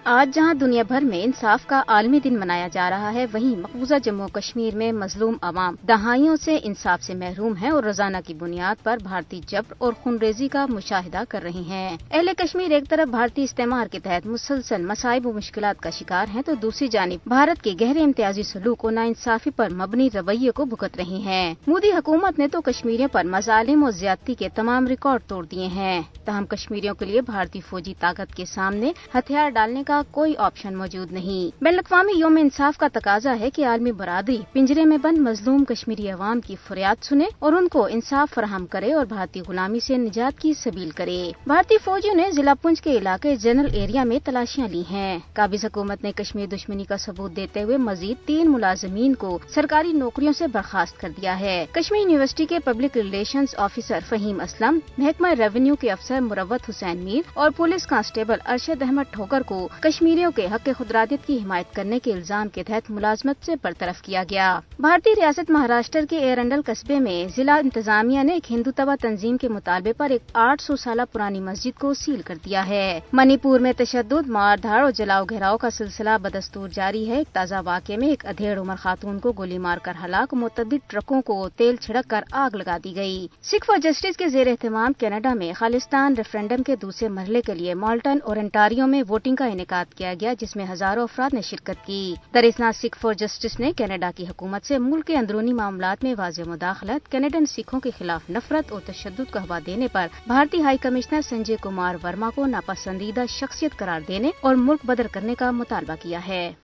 آج جہاں دنیا بھر میں انصاف کا عالمی دن منایا جا رہا ہے، وہیں مقبوضہ جموں کشمیر میں مظلوم عوام دہائیوں سے انصاف سے محروم ہیں اور روزانہ کی بنیاد پر بھارتی جبر اور خونریزی کا مشاہدہ کر رہے ہیں۔ اہل کشمیر ایک طرف بھارتی استعمار کے تحت مسلسل مصائب و مشکلات کا شکار ہیں تو دوسری جانب بھارت کے گہرے امتیازی سلوک و ناانصافی پر مبنی رویے کو بھگت رہی ہیں۔ مودی حکومت نے تو کشمیریوں پر مظالم و زیادتی کے تمام ریکارڈ توڑ دیے ہیں، تاہم کشمیریوں کے لیے بھارتی فوجی طاقت کے سامنے ہتھیار ڈالنے کا کوئی آپشن موجود نہیں۔ بین الاقوامی یوم انصاف کا تقاضا ہے کہ عالمی برادری پنجرے میں بند مظلوم کشمیری عوام کی فریاد سنے اور ان کو انصاف فراہم کرے اور بھارتی غلامی سے نجات کی سبیل کرے۔ بھارتی فوجیوں نے ضلع پونچھ کے علاقے جنرل ایریا میں تلاشیاں لی ہیں۔ قابض حکومت نے کشمیر دشمنی کا ثبوت دیتے ہوئے مزید 3 ملازمین کو سرکاری نوکریوں سے برخاست کر دیا ہے۔ کشمیر یونیورسٹی کے public relations officer Fahim Aslam, محکمہ ریونیو کے افسر مروت حسین میر اور پولیس کانسٹیبل ارشد احمد ٹھوکر کو کشمیریوں کے حق خودارادیت کی حمایت کرنے کے الزام کے تحت ملازمت سے برطرف کیا گیا۔ بھارتی ریاست مہاراشٹر کے ایرنڈل قصبے میں ضلع انتظامیہ نے ایک ہندوتوا تنظیم کے مطالبے پر ایک 800 سالہ پرانی مسجد کو سیل کر دیا ہے۔ منی پور میں تشدد، مار دھاڑ اور جلاؤ گھیراؤ کا سلسلہ بدستور جاری ہے۔ ایک تازہ واقعے میں ایک ادھیڑ عمر خاتون کو گولی مار کر ہلاک، متعدد ٹرکوں کو تیل چھڑک کر آگ لگا دی گئی۔ سکھ فار جسٹس کے زیر اہتمام کینیڈا میں خالصتان ریفرنڈم کے دوسرے مرحلے کے لیے مالٹن اور انٹاریو میں ووٹنگ کا انعقاد کیا گیا، جس میں ہزاروں افراد نے شرکت کی۔ درسنا سکھ فار جسٹس نے کینیڈا کی حکومت سے ملک کے اندرونی معاملات میں واضح مداخلت، کینیڈین سکھوں کے خلاف نفرت اور تشدد کا ہوا دینے پر بھارتی ہائی کمشنر سنجے کمار ورما کو ناپسندیدہ شخصیت قرار دینے اور ملک بدر کرنے کا مطالبہ کیا ہے۔